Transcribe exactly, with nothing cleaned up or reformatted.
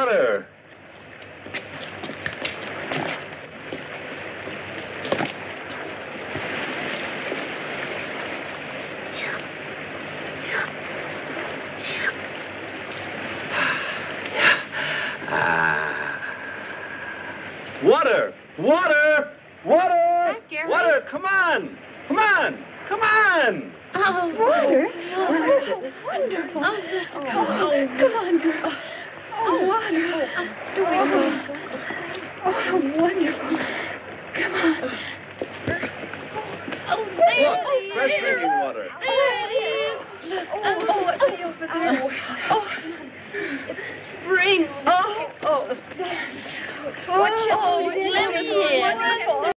water. Water! Water! Water! Hi, Gary. Water! Come on! Come on! Come on! Oh, water! Oh, wonderful! Oh, come on, come on, girl. Oh, water! Oh, oh, how wonderful! Come on. Oh, there Look, it is. fresh drinking water. There it is. Oh, oh, it's way over there. Oh, it's spring. Oh, oh. Watch out. Oh, let me in.